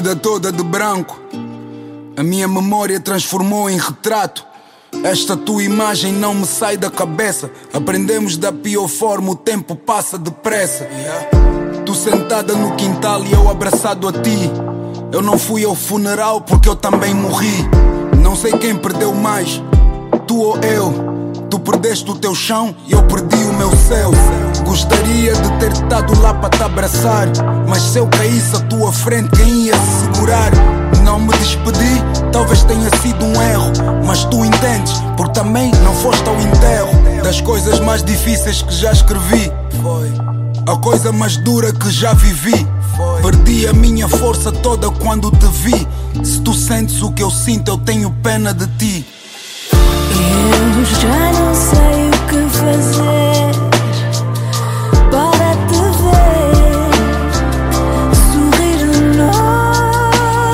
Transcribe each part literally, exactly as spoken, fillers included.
vida toda de branco, a minha memória transformou em retrato. Esta tua imagem não me sai da cabeça. Aprendemos da pior forma, o tempo passa depressa. Tu sentada no quintal e eu abraçado a ti. Eu não fui ao funeral porque eu também morri. Não sei quem perdeu mais, tu ou eu. Tu perdeste o teu chão e eu perdi o meu céu. Gostaria de ter estado lá para te abraçar, mas se eu caísse à tua frente, quem ia se segurar? Não me despedi, talvez tenha sido um erro, mas tu entendes, porque também não foste ao enterro. Das coisas mais difíceis que já escrevi, foi a coisa mais dura que já vivi. Perdi a minha força toda quando te vi. Se tu sentes o que eu sinto, eu tenho pena de ti. Eu já não sei o que fazer para te ver sorrir de novo.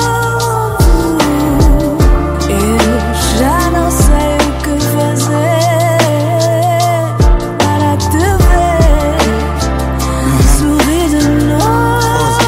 Eu já não sei o que fazer para te ver sorrir de novo.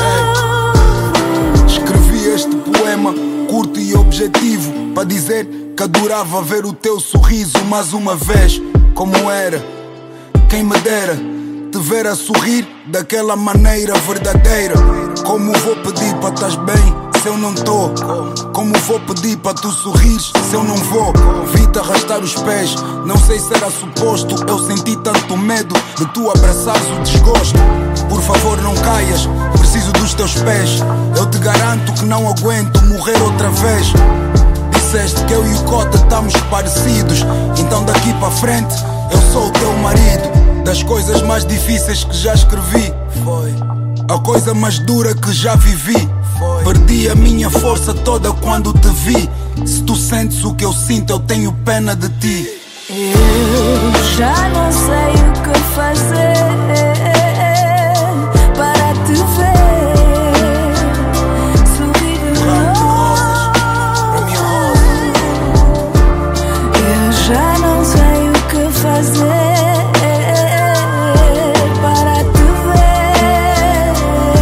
Escrevi este poema curto e objetivo para dizer que adorava ver o teu sorriso mais uma vez. Como era, quem me dera te ver a sorrir daquela maneira verdadeira. Como vou pedir para estás bem se eu não tô? Como vou pedir para tu sorrires se eu não vou? Vi-te arrastar os pés, não sei se era suposto. Eu senti tanto medo de tu abraçares o desgosto. Por favor não caias, preciso dos teus pés. Eu te garanto que não aguento morrer outra vez. Disseste que eu e o Cota estamos parecidos, então daqui para frente eu sou o teu marido. Das coisas mais difíceis que já escrevi, foi a coisa mais dura que já vivi. Foi. Perdi a minha força toda quando te vi. Se tu sentes o que eu sinto, eu tenho pena de ti. Eu já não sei o que fazer para te ver sorrir de novo. Eu já não sei o que fazer para te ver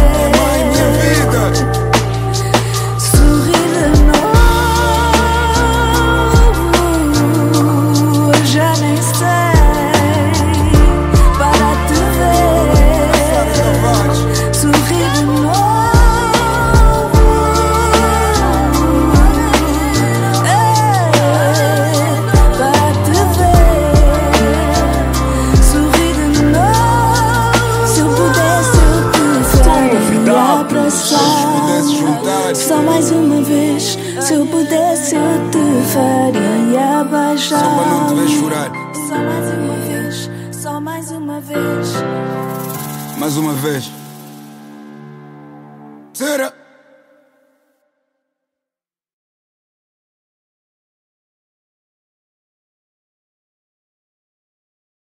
sorrir de novo. Eu já nem sei para te ver sorrir de novo. Só mais uma vez, se eu pudesse eu te faria abaixar. Só para não te ver chorar. Só mais uma vez, só mais uma vez. Mais uma vez. Será?